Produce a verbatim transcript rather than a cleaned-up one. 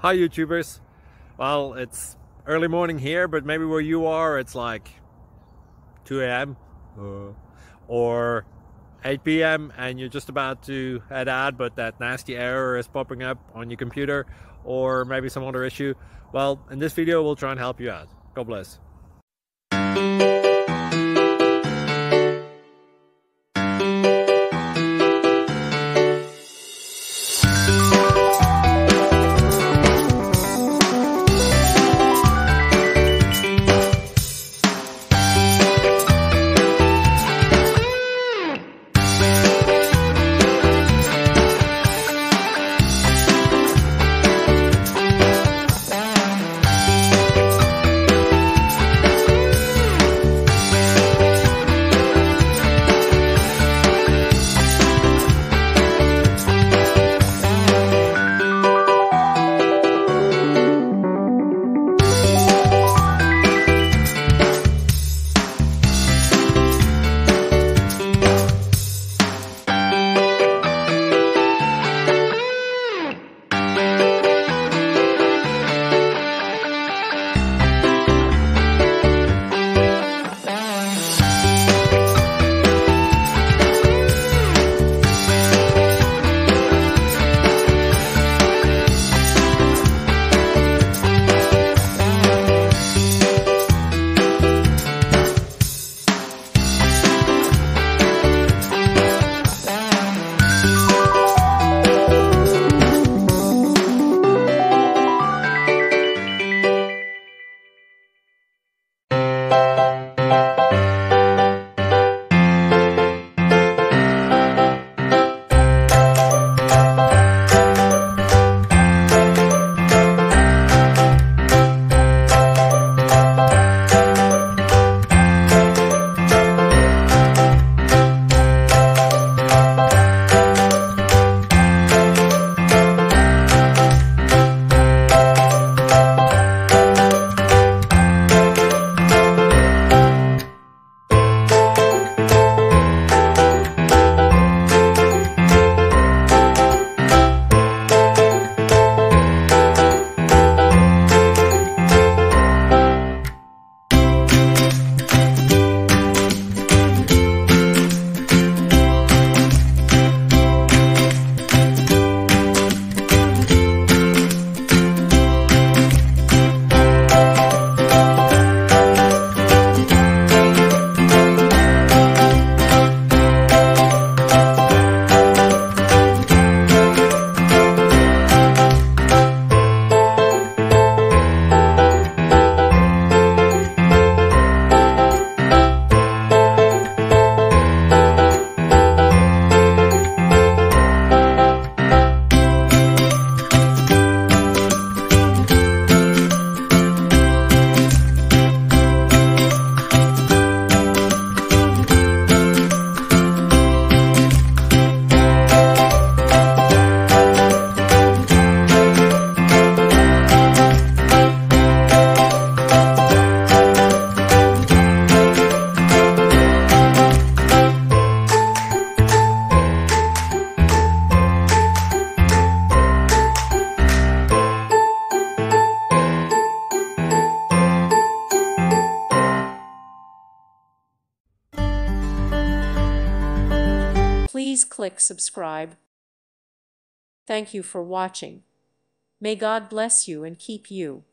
Hi YouTubers. Well, it's early morning here, but maybe where you are it's like two A M uh, or eight P M and you're just about to head out, but that nasty error is popping up on your computer, or maybe some other issue. Well, in this video we'll try and help you out. God bless. Please click subscribe. Thank you for watching. May God bless you and keep you.